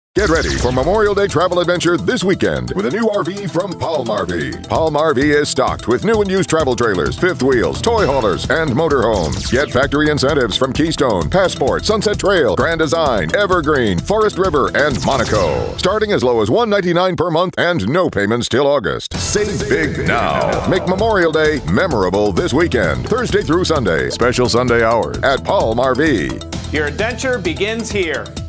Get ready for Memorial Day travel adventure this weekend with a new RV from Palm RV. Palm RV is stocked with new and used travel trailers, fifth wheels, toy haulers, and motorhomes. Get factory incentives from Keystone, Passport, Sunset Trail, Grand Design, Evergreen, Forest River, and Monaco. Starting as low as $199 per month and no payments till August. Save big now. Make Memorial Day memorable this weekend, Thursday through Sunday. Special Sunday hours at Palm RV. Your adventure begins here.